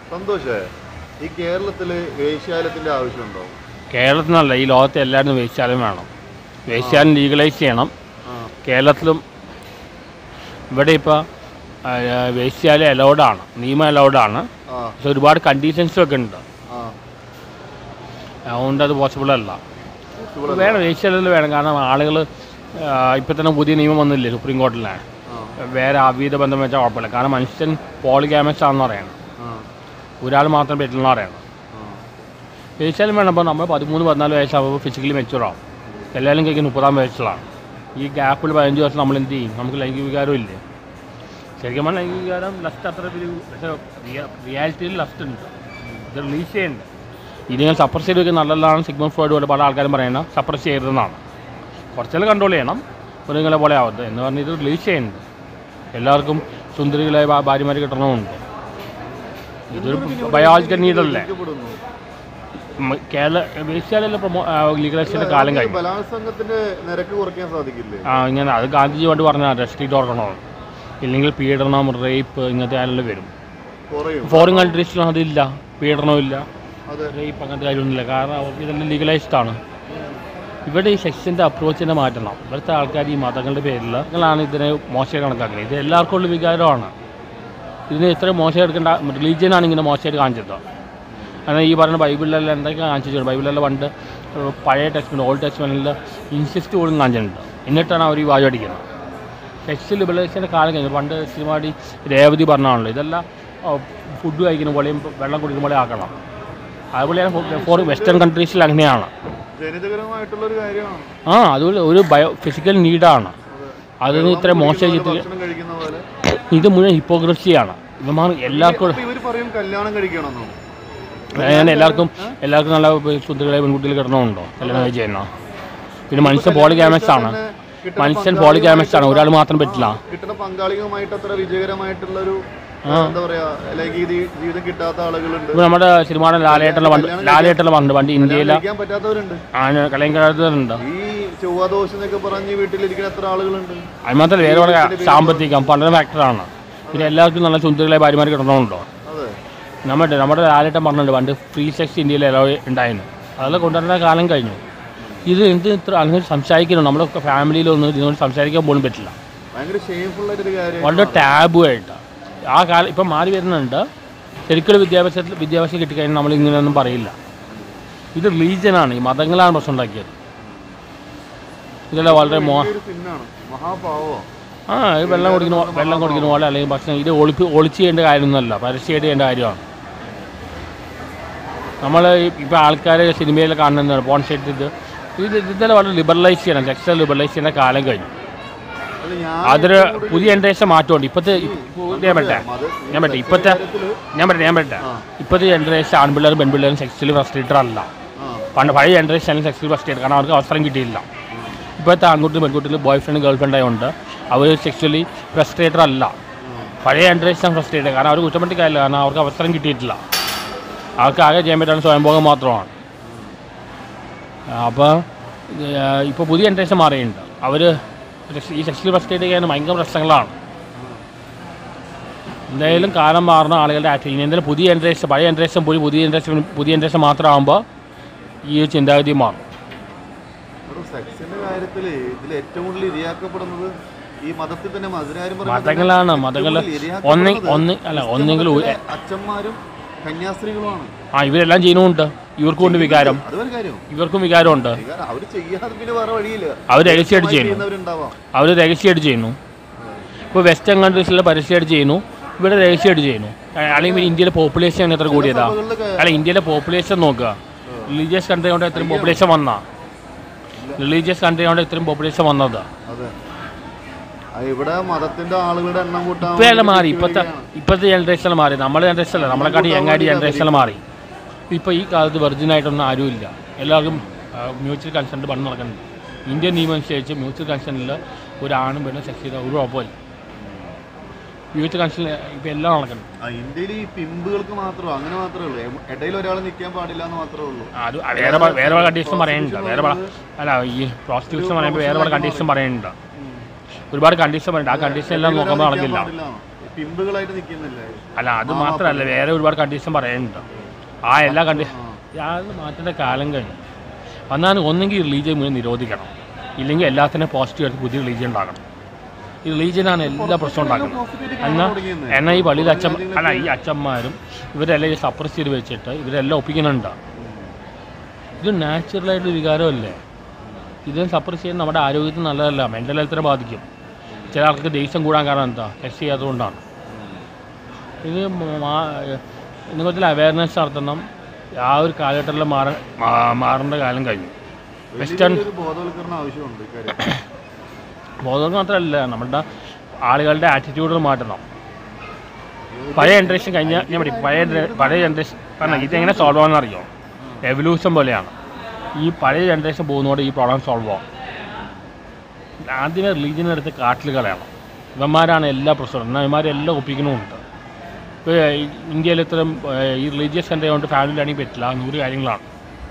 സന്തോഷേ ഈ കേരളത്തിൽ വേശ്യാലയത്തിൻ്റെ ആവശ്യമുണ്ടോ? കേരളത്തിനല്ല, ഈ ലോകത്തെ എല്ലാവരും വേശ്യാലയം വേണം. വേശ്യാലയം ലീഗലൈസ് ചെയ്യണം. കേരളത്തിലും ഇവിടെ ഇപ്പോൾ വേശ്യാലയം അലൗഡാണ്, നിയമം അലൗഡാണ്. പക്ഷെ ഒരുപാട് കണ്ടീഷൻസൊക്കെ ഉണ്ട്, അതുകൊണ്ട് അത് പോസിബിൾ അല്ല. വേണം, വേശ്യാലയത്തിൽ വേണം. കാരണം ആളുകൾ ഇപ്പം തന്നെ പുതിയ നിയമം വന്നില്ലേ സുപ്രീം കോടതിയിലാണ്, വേറെ അവിഹിത ബന്ധം വെച്ചാൽ കുഴപ്പമില്ല. കാരണം മനുഷ്യൻ പോളിഗാമസ് ആണെന്ന് പറയണം, ഒരാൾ മാത്രം പറ്റില്ലെന്ന് പറയണം. വേശ്യാലയം വേണം. അപ്പോൾ നമ്മൾ 13-14 വയസ്സാകുമ്പോൾ ഫിസിക്കലി മെച്ചുവറാവും. എല്ലാവരും കഴിക്കുന്ന 30 വയസ്സിലാണ്. ഈ ഗ്യാപ്പിൽ 15 വർഷം നമ്മൾ എന്ത് ചെയ്യും? നമുക്ക് ലൈംഗിക വികാരം ഇല്ലേ? ശരിക്കും പറഞ്ഞാൽ ലൈംഗിക വികാരം ലസ്റ്റ് അത്ര പക്ഷേ റിയാലിറ്റിയിൽ ലസ്റ്റ് ഉണ്ട്. ഇത് റിലീസ് ചെയ്യേണ്ടത്. ഇതിനെ സപ്രസ് ചെയ്ത് വയ്ക്കുന്ന നല്ലതാണ്. സിഗ്മണ്ട് ഫ്രോയിഡ് പോലെ പല ആൾക്കാരും പറയുന്നത് സപ്രസ് ചെയ്യരുതെന്നാണ്. കുറച്ചെല്ലാം കൺട്രോൾ ചെയ്യണം, നിങ്ങളെ പോലെ ആവട്ടെ എന്ന് പറഞ്ഞ് ഇത് റിലീസ് ചെയ്യുന്നുണ്ട്. എല്ലാവർക്കും സുന്ദരികളായ ഭാര്യമാർ കിട്ടണമുണ്ട്. ഇതൊരു ബയോളജിക്കൽ നീഡല്ലേ. കേരള വേശ്യാലയം ലീഗലൈസേഷൻ്റെ കാലം കഴിഞ്ഞു. ഇങ്ങനെ അത് ഗാന്ധിജി കൊണ്ട് പറഞ്ഞാൽ റെസ്ട്രിക്റ്റ് ഓർക്കണോ, ഇല്ലെങ്കിൽ പീഡനം, റേപ്പ് ഇങ്ങനത്തെ ആരെല്ലാം വരും. ഫോറിൻ കൺട്രീസിലും അതില്ല, പീഡനമില്ല, റേപ്പ് അങ്ങനത്തെ കാര്യമൊന്നുമില്ല. കാരണം അവർക്ക് ഇതെല്ലാം ലീഗലൈസ്ഡ് ആണ്. ഇവിടെ ഈ സെക്ഷൻ്റെ അപ്രോച്ചിനെ മാറ്റണം. ഇവിടുത്തെ ആൾക്കാർ ഈ മതങ്ങളുടെ പേരിൽ നിങ്ങളാണ് ഇതിനെ മോശമായി കണക്കാക്കുന്നത്. ഇത് എല്ലാവർക്കും ഉള്ള വികാരമാണ്. ഇതിനെ ഇത്രയും മോശം എടുക്കേണ്ട റിലീജിയനാണ് ഇങ്ങനെ മോശമായിട്ട് കാണിച്ചത്. കാരണം ഈ പറയുന്ന ബൈബിളിലെല്ലാം എന്തൊക്കെ കാണിച്ചിട്ടുണ്ട്. ബൈബിളിലെല്ലാം പണ്ട് പഴയ ടെസ്റ്റ്മെൻറ്റ്, ഓൾഡ് ടെസ്റ്റ്മെൻറ്റിൽ ഇൻസിസ്റ്റ് പോലും കാണിച്ചിട്ടുണ്ട്. എന്നിട്ടാണ് അവർ ഈ വായു അടിക്കുന്നത്. സെക്സ് ലിബറലൈസേഷൻ്റെ കാലം കഴിഞ്ഞു. പണ്ട് സിനിമാടി രേവതി പറഞ്ഞാണല്ലോ, ഇതെല്ലാം ഫുഡ് കഴിക്കുന്ന പോലെയും വെള്ളം കുടിക്കുന്ന പോലെ ആക്കണം. അതുപോലെയാണ് വെസ്റ്റേൺ കൺട്രീസിൽ അങ്ങനെയാണ്. ജനിതകരമായിട്ടുള്ളൊരു കാര്യമാണ്. അതുപോലെ ഒരു ഫിസിക്കൽ നീഡാണ്. അതിന് ഇത്ര മോശം ഇത് മുഴുവൻ ഹിപ്പോക്രസിയാണ്. ഇവന്മാർ എല്ലാവർക്കും എല്ലാവർക്കും നല്ല സുന്ദരികളെ പെൺകുട്ടികൾ കിട്ടണമുണ്ടോ? കല്യാണം കഴിച്ച് കഴിഞ്ഞാൽ പിന്നെ മനുഷ്യൻ പോളിഗാമസ് ആണ്. ഒരാൾ മാത്രം പറ്റില്ല. കിട്ടുന്ന പങ്കാളികളുമായിട്ട് അത്ര വിജയകരമായിട്ടുള്ളൊരു എന്താ പറയാ ജീവിതം കിട്ടാത്ത ആളുകളുണ്ട്. നമ്മുടെ സിനിമ ലാലേട്ടൻ്റെ പണ്ട് ഇന്ത്യയിലെ കലയും കഴിയാത്തവരുണ്ട്. ഈ ചൊവ്വാദോഷം എന്നൊക്കെ പറഞ്ഞ് വീട്ടിലിരിക്കുന്ന എത്ര ആളുകളുണ്ട്? അത് മാത്രമല്ല വേറെ സാമ്പത്തികം പല ഫാക്ടറാണ്. പിന്നെ എല്ലാവർക്കും നല്ല സുന്ദരികളെ ഭാര്യമാർ കിട്ടണമുണ്ടോ? നമ്മുടെ ലാലേട്ടൻ പറഞ്ഞിട്ടുണ്ട് പണ്ട് ഫ്രീ സെക്സ് ഇന്ത്യയിൽ അലൗഡ് ഉണ്ടായിരുന്നു. അതെല്ലാം കൊണ്ടുവരുന്ന കാലം കഴിഞ്ഞു. ഇത് എന്ത് ഇത്ര അങ്ങനെ സംസാരിക്കണം? നമ്മളൊക്കെ ഫാമിലിയിലൊന്നും ഇതിനോട് സംസാരിക്കാൻ പോലും പറ്റില്ല. വളരെ ടാബു ആയിട്ട് ആ കാലം ഇപ്പം മാറി വരുന്നുണ്ട്. ശരിക്കും വിദ്യാഭ്യാസം കിട്ടിക്കഴിഞ്ഞാൽ നമ്മൾ ഇങ്ങനെയൊന്നും പറയില്ല. ഇത് റിലീജിയനാണ്, ഈ മതങ്ങളാണ് പ്രശ്നം ഉണ്ടാക്കിയത്. ഇതെല്ലാം വളരെ വെള്ളം കുടിക്കുന്ന പോലെ അല്ലെങ്കിൽ ഭക്ഷണം ഇത് ഒളിച്ച് ചെയ്യേണ്ട കാര്യമൊന്നുമല്ല, പരസ്യമായിട്ട് ചെയ്യേണ്ട കാര്യമാണ്. നമ്മൾ ഇപ്പോൾ ആൾക്കാർ സിനിമയിൽ കാണുന്നതാണ് പോൺ സൈറ്റ്. ഇതെല്ലാം വളരെ ലിബറലൈസ് ചെയ്യണം. സെക്സ് ലിബറലൈസ് ചെയ്യുന്ന കാലം കഴിഞ്ഞു. അതൊരു പുതിയ ജനറേഷൻ മാറ്റമുണ്ട്. ഇപ്പോഴത്തെ ജനറേഷൻ ആൺപിള്ളേരും പെൺപിള്ളേരും സെക്സ്വലി ഫ്രസ്ട്രേറ്റഡ് അല്ല. പഴയ ജനറേഷനിൽ സെക്സ്വലി ഫ്രസ്ട്രേറ്റഡ്, കാരണം അവർക്ക് അവസരം കിട്ടിയില്ല. ഇപ്പോഴത്തെ ആൺകുട്ടിയും പെൺകുട്ടികളും ബോയ് ഫ്രണ്ട് ഗേൾ ഫ്രണ്ട് ആയതുകൊണ്ട് അവർ സെക്സ്വലി ഫ്രസ്ട്രേറ്റഡ് അല്ല. പഴയ ജനറേഷൻ ഫ്രസ്ട്രേറ്റഡ്, കാരണം അവർ കുറ്റപ്പെടുത്തി കാര്യമില്ല, കാരണം അവർക്ക് അവസരം കിട്ടിയിട്ടില്ല. അവർക്ക് ആകെ ചെയ്യാൻ പറ്റുന്ന സ്വയംഭോഗം മാത്രമാണ്. അപ്പോൾ ഇപ്പോൾ പുതിയ ജനറേഷൻ മാറിയിട്ടുണ്ട്. അവർ ഈ സെക്സ്വലി ഫ്രസ്ട്രേറ്റ് ചെയ്യാൻ ഭയങ്കര പ്രശ്നങ്ങളാണ്. എന്തായാലും കാലം മാറുന്ന ആളുകളുടെ ആക്ടിങ് എന്തായാലും പുതിയ ജനറേഷൻ പഴയ ജനറേഷൻ പോയി പുതിയ ജനറേഷൻ മാത്രമാകുമ്പോൾ ഈ ചിന്താഗതി മാറും. സെക്സിന്റെ കാര്യത്തിൽ ഇതിൽ ഏറ്റവും കൂടുതൽ ഇരയാക്കപ്പെടുന്നത് ഈ മതത്തിൽ തന്നെ മതങ്ങളാണ്. ഒന്നെങ്കിൽ അച്ഛന്മാരും കന്യാസ്ത്രീകളുമാണ്. ഇവരെല്ലാം ചെയ്യുന്നുണ്ട്. ഇവർക്കും ഉണ്ട് വികാരം, ഇവർക്കും വികാരമുണ്ട്. അവർ രഹസ്യമായിട്ട് ചെയ്യുന്നു. ഇപ്പോൾ വെസ്റ്റേൺ കൺട്രീസിലെ പരസ്യമായിട്ട് ചെയ്യുന്നു, ഇവിടെ രഹസ്യമായിട്ട് ചെയ്യുന്നു. അല്ലെങ്കിൽ ഇന്ത്യയിലെ പോപ്പുലേഷൻ എത്ര കൂടിയതാ? ഇന്ത്യയിലെ പോപ്പുലേഷൻ നോക്കുക. റിലീജിയസ് കൺട്രി കൊണ്ട് ഇത്രയും പോപ്പുലേഷൻ വന്നതാ. ഇവിടെ മതത്തിന്റെ ആളുകളുടെ എണ്ണം കൂട്ടാൻ ഇപ്പം മാറി. ഇപ്പോഴത്തെ ജനറേഷനിൽ മാറി. നമ്മുടെ ജനറേഷനല്ല, നമ്മളെക്കാട്ടി യങ്ങായിട്ട് ജനറേഷനിൽ മാറി. ഇപ്പോൾ ഈ കാലത്ത് വെർജിനായിട്ടൊന്നും ആരുമില്ല. എല്ലാവർക്കും മ്യൂച്വൽ കൺസെൻറ്റ് പണ്ട് നടക്കുന്നുണ്ട്. ഇന്ത്യൻ നിയമം അനുസരിച്ച് മ്യൂച്വൽ കൺസെൻറ്റിൽ ഒരാണും പെണ്ണും സെക്സ് ചെയ്താൽ ഒരു കുഴപ്പമില്ല. മ്യൂച്വൽ കൺസെൻറ്റ് ഇപ്പോൾ എല്ലാം നടക്കണം. ഇന്ത്യയിൽ ഈ പിമ്പുകൾക്ക് മാത്രമേ അങ്ങനെ മാത്രമേ ഉള്ളൂ, ഇടയിൽ ഒരാൾ നിൽക്കാൻ പാടില്ല എന്ന് മാത്രമേ ഉള്ളൂ. അത് വേറെ പല കണ്ടീഷൻ പറയുന്നുണ്ട്. ഈ പ്രോസ്റ്റിറ്റ്യൂഷൻ പറയുമ്പോൾ വേറെ പല കണ്ടീഷൻ പറയുന്നുണ്ട്. ഒരുപാട് കണ്ടീഷൻ പറയുന്നുണ്ട്. ആ കണ്ടീഷൻ എല്ലാം നോക്കുമ്പോൾ നടക്കില്ല. പിമ്പുകളായിട്ട് നിൽക്കുന്നില്ലേ? അല്ല, അത് മാത്രമല്ല, വേറെ ഒരുപാട് കണ്ടീഷൻ പറയാനുണ്ട്. ആ എല്ലാ അത് മാറ്റേണ്ട കാലം കഴിഞ്ഞു. വന്നാൽ ഒന്നെങ്കിൽ റിലീജിയൻ മുഴുവൻ നിരോധിക്കണം, ഇല്ലെങ്കിൽ എല്ലാത്തിനും പോസിറ്റീവ് ആയിട്ട് പുതിയ റിലീജിയൻ ഉണ്ടാക്കണം. ഈ റിലീജിയനാണ് എല്ലാ പ്രശ്നവും ഉണ്ടാക്കുന്നത്. എന്നാൽ ഈ പള്ളിയിൽ ഈ അച്ഛന്മാരും ഇവരെല്ലാം ഈ സപ്രസ് ചെയ്ത് വെച്ചിട്ട് ഇവരെല്ലാം ഒപ്പിക്കുന്നുണ്ട്. ഇത് നാച്ചുറലായിട്ടൊരു വികാരമല്ലേ? ഇതിനെ സപ്രസ് ചെയ്യുന്നത് നമ്മുടെ ആരോഗ്യത്തിന് നല്ലതല്ല, മെൻ്റൽ ഹെൽത്തിനെ ബാധിക്കും. ചില ആൾക്ക് ദേഷ്യം കൂടാൻ കാരണം എന്താ? ടെസ്റ്റ് ചെയ്യാത്തതുകൊണ്ടാണ്. ഇത് ഇതിനെക്കുറിച്ചുള്ള അവയർനെസ് നടത്തണം. ആ ഒരു കാലഘട്ടത്തിൽ മാറേണ്ട കാലം കഴിഞ്ഞു. വെസ്റ്റേൺ ബോധവൽക്കരണം മാത്രമല്ല, നമ്മുടെ ആളുകളുടെ ആറ്റിറ്റ്യൂഡുകൾ മാറ്റണം. പഴയ ജനറേഷൻ കഴിഞ്ഞാൽ ഞാൻ പറയും, പഴയ ജനറേഷൻ കാരണം ഇതെങ്ങനെ സോൾവ് ആണെന്ന് അറിയോ? എവല്യൂഷൻ പോലെയാണ്. ഈ പഴയ ജനറേഷൻ പോകുന്നതോടെ ഈ പ്രോബ്ലം സോൾവ് ആവും. ആദ്യമേ റിലീജിയനെടുത്ത് കാട്ടിൽ കളയണം. ഇവന്മാരാണ് എല്ലാ പ്രശ്നവും, എന്നാൽ ഇവന്മാരെല്ലാം ഒപ്പിക്കണമുണ്ട്. ഇപ്പോൾ ഇന്ത്യയിൽ ഇത്തരം ഈ റിലീജിയസ് സെൻ്റർ കൊണ്ട് ഫാമിലിയിലാണെങ്കിൽ പറ്റില്ല. 100 കാര്യങ്ങളാണ്.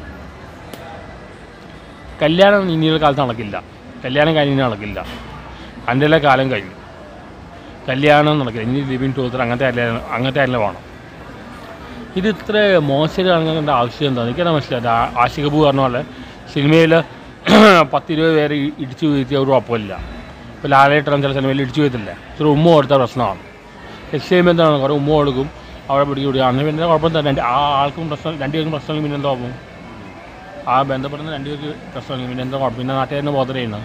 കല്യാണം ഇന്ത്യയുടെ കാലത്ത് നടക്കില്ല, കല്യാണം കഴിഞ്ഞാൽ നടക്കില്ല. അതിൻ്റെ കാലം കഴിഞ്ഞു. കല്യാണം നടക്കില്ല, ഇനി ലിവിങ് ടൂത്തർ അങ്ങനത്തെ അല്ല വേണം. ഇത് ഇത്ര മോശം കാണേണ്ട ആവശ്യം എന്താ എനിക്കത് മനസ്സിലായത്. ആഷിഖ് അബു പറഞ്ഞ പോലെ സിനിമയിൽ 10-20 പേര് ഇടിച്ചു വീഴ്ത്തിയ ഒരു കുഴപ്പമില്ല. ഇപ്പോൾ ലാലേട്ടൻ ചില സിനിമയിൽ ഇടിച്ചു വീഴ്ത്തില്ല, ഇത്ര ഉമ്മ കൊടുത്ത പ്രശ്നമാണ്. സെക്സ് ചെയ്യുമ്പോൾ എന്താണ് കുറേ ഉമ്മ കൊടുക്കും, അവിടെ പിടികൂടുക, അങ്ങനെ പിന്നെ കുഴപ്പം തന്നെ. ആ ആൾക്കും പ്രശ്നം, 2 പേർക്കും പ്രശ്നമെങ്കിൽ പിന്നെ എന്താ പോകും? ആ ബന്ധപ്പെടുന്ന 2 പേർക്ക് പ്രശ്നമെങ്കിൽ പിന്നെ എന്താ കുഴപ്പം? പിന്നെ നാട്ടുകാരനെ ബോധർ ചെയ്യുന്നത്.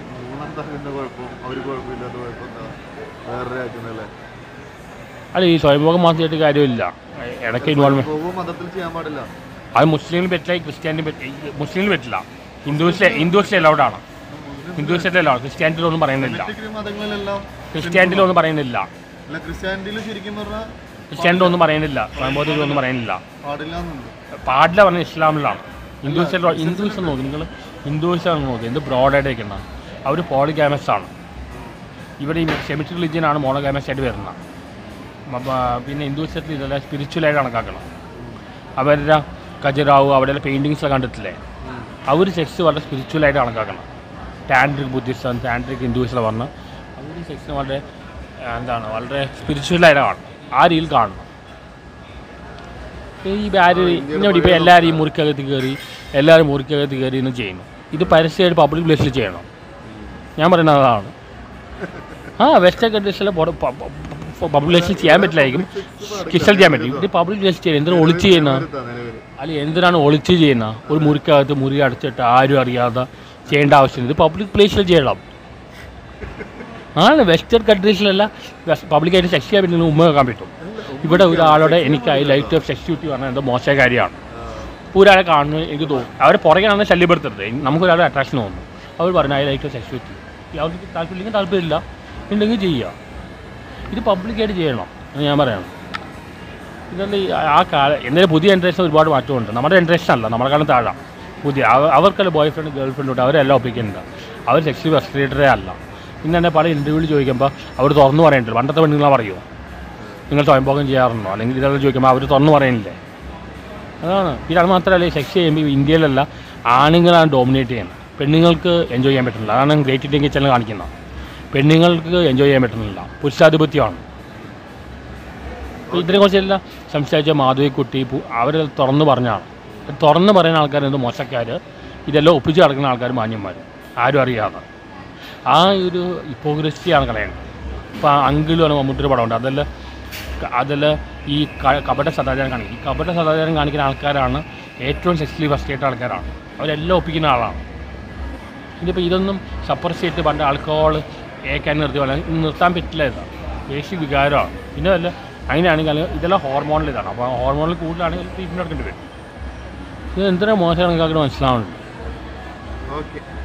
അല്ല, ഈ സ്വയംഭോഗം മാത്രമായിട്ട് കാര്യമില്ല, ഇടയ്ക്ക് ഇൻവോൾവ്മെൻറ്റ്. അത് മുസ്ലിമിന് പറ്റില്ല, ക്രിസ്ത്യാനിന് പറ്റില്ല. മുസ്ലിമിന് പറ്റില്ല, ഹിന്ദുസിലെ അലൗഡാണ്. ഹിന്ദുസിലെ അലൗഡ്, ക്രിസ്ത്യാനിറ്റിയിലൊന്നും പറയുന്നില്ല. ക്രിസ്ത്യാനിറ്റിയിലൊന്നും പറയുന്നില്ല. ക്രിസ്ത്യാനിറ്റി പറയുന്നില്ല, സ്വയംഭോഗത്തിലൊന്നും പറയുന്നില്ല. പാടില്ല പറഞ്ഞ ഇസ്ലാമിലാണ്. ഹിന്ദുസ് നോക്കി, നിങ്ങൾ ഹിന്ദുസാണ് നോക്കി, എന്ത് ബ്രോഡായിട്ട് വയ്ക്കുന്ന. അവർ പോളിഗാമസ് ആണ്. ഇവിടെ ഈ സെമിറ്റിക് റിലീജിയനാണ് മോണോഗാമസ് ആയിട്ട് വരുന്നത്. പിന്നെ ഹിന്ദുസത്തിൽ ഇതെല്ലാം സ്പിരിച്വലായിട്ട് കണക്കാക്കണം. അവരുടെ ഖജുറാവു അവിടെയുള്ള പെയിൻറ്റിങ്സ് കണ്ടിട്ടില്ലേ? അവർ സെക്സ് വളരെ സ്പിരിച്വലായിട്ട് കണക്കാക്കണം. ടാൻട്രിക് ബുദ്ധിസം, ടാൻട്രിക് ഹിന്ദുസിലെ പറഞ്ഞാൽ അവർ സെക്സിന് വളരെ വളരെ സ്പിരിച്വലായിട്ട് കാണണം. ആ രീതിയിൽ കാണണം. ഈ ഇപ്പോൾ എല്ലാവരും ഈ മുറിക്കകത്ത് കയറി എന്ന് ചെയ്യുന്നു. ഇത് പരസ്യമായിട്ട് പബ്ലിക് പ്ലേസിൽ ചെയ്യണം. ഞാൻ പറയുന്നത് അതാണ്. വെസ്റ്റേൺ കൺട്രീസിലെ പബ്ലിക് പ്ലേസിൽ ചെയ്യാൻ പറ്റില്ലായിരിക്കും, കിസ്റ്റൽ ചെയ്യാൻ പറ്റും. ഇത് പബ്ലിക് പ്ലേസിൽ ചെയ്യുന്നത് എന്തിനാണ് ഒളിച്ച് ചെയ്യുന്ന? അല്ലെങ്കിൽ എന്തിനാണ് ഒളിച്ച് ചെയ്യുന്ന? ഒരു മുറിക്കകത്ത് മുറി അടച്ചിട്ട് ആരും അറിയാതെ ചെയ്യേണ്ട ആവശ്യമില്ല. ഇത് പബ്ലിക് പ്ലേസിൽ ചെയ്യണം. വെസ്റ്റേൺ കൺട്രീസിലെല്ലാം പബ്ലിക്കായിട്ട് സെക്സ് ചെയ്യാൻ പറ്റുന്ന ഉമ്മ വെക്കാൻ പറ്റും. ഇവിടെ ഒരാളോടെ എനിക്കായി ലൈറ്റ് ഓഫ് സെക്സ്യൂരിറ്റി പറഞ്ഞാൽ എന്തോ മോശ കാര്യമാണ്. ഒരാളെ കാണുന്നു എനിക്ക് തോന്നും, അവരെ പുറകെയാണ് ശല്യപ്പെടുത്തരുത്. നമുക്കൊരാളുടെ അട്രാക്ഷൻ തോന്നുന്നു. അവർ പറഞ്ഞു ഐ ലൈറ്റ് ഓഫ് സെക്സ്യൂരിറ്റി. അവർക്ക് താല്പര്യമില്ലെങ്കിൽ താല്പര്യമില്ല, ഉണ്ടെങ്കിൽ ചെയ്യുക. ഇത് പബ്ലിക്കായിട്ട് ചെയ്യണം എന്ന് ഞാൻ പറയണം. ഇതെന്താ ആ കാലം എന്തായാലും പുതിയ ജനറേഷൻ ഒരുപാട് മാറ്റമുണ്ട്. നമ്മുടെ ജനറേഷൻ അല്ല, നമ്മുടെ കാലം താഴാം. അവർക്കല്ല ബോയ് ഫ്രണ്ട് ഗേൾ ഫ്രണ്ട് ഉണ്ട്, അവരെല്ലാം ഒപ്പിക്കുന്നുണ്ട്. അവർ സെക്സ്വലി ഫ്രസ്ട്രേറ്റഡേ അല്ല. ഇന്ന് തന്നെ പല ഇൻ്റർവ്യൂവിൽ ചോദിക്കുമ്പോൾ അവർ തുറന്നു പറയുന്നുണ്ട്. പണ്ടത്തെ പെണ്ണുങ്ങളെ പറയുമോ നിങ്ങൾ സ്വയംഭോഗം ചെയ്യാറുണ്ടോ? അല്ലെങ്കിൽ ഇതെല്ലാം ചോദിക്കുമ്പോൾ അവർ തുറന്നു പറയുന്നില്ലേ? അതാണ്. പിന്നെ അത് മാത്രമല്ല, സെക്സ് ചെയ്യുമ്പോൾ ഇന്ത്യയിലല്ല ആണുങ്ങളാണ് ഡോമിനേറ്റ് ചെയ്യുന്നത്. പെണ്ണുങ്ങൾക്ക് എൻജോയ് ചെയ്യാൻ പറ്റുന്നില്ല. അതാണ് ഗ്രേറ്റ് ഇന്ത്യൻ കിച്ചണിൽ കാണിക്കുന്നത്. പെണ്ണുങ്ങൾക്ക് എൻജോയ് ചെയ്യാൻ പറ്റുന്നില്ല, പുരുഷാധിപത്യമാണ്. ഇതിനെക്കുറിച്ചെല്ലാം സംസാരിച്ച മാധവിക്കുട്ടി അവർ തുറന്നു പറഞ്ഞാണ്. തുറന്ന് പറയുന്ന ആൾക്കാരെന്ത് മോശക്കാർ, ഇതെല്ലാം ഒപ്പിച്ച് നടക്കുന്ന ആൾക്കാർ മാന്യന്മാർ, ആരും അറിയാതെ. ആ ഒരു ഹിപ്പോക്രസിയാണ് കളയേണ്ടത്. ഇപ്പോൾ അങ്കിൾ പറഞ്ഞ മമ്മൂട്ടിയുടെ പടമുണ്ട്, അതെല്ലാം ഈ കപട സദാചാരം കാണിക്കും. ഈ കപട സദാചാരം കാണിക്കുന്ന ആൾക്കാരാണ് ഏറ്റവും സെക്സ്വലി ഫ്രസ്ട്രേറ്റഡ് ആൾക്കാരാണ്. അവരെല്ലാം ഒപ്പിക്കുന്ന ആളാണ്. ഇതിപ്പോൾ ഇതൊന്നും സപ്രസ് ചെയ്തിട്ട് പണ്ട് ആൽക്കഹോൾ ഏക്കാൻ നിർത്താൻ പറ്റില്ല. ഇതാണ് ദേശീയ വികാരമാണ്. പിന്നെ അല്ല അങ്ങനെയാണെങ്കിൽ ഇതെല്ലാം ഹോർമോണിൽ ഇതാണ്. അപ്പോൾ ഹോർമോണിൽ കൂടുതലാണെങ്കിൽ ട്രീറ്റ്മെൻറ്റ് എടുക്കേണ്ടി വരും. ഇത് എന്തിനാണ് മോശം കണക്കാക്കി മനസ്സിലാവുന്നുണ്ട്. ഓക്കെ.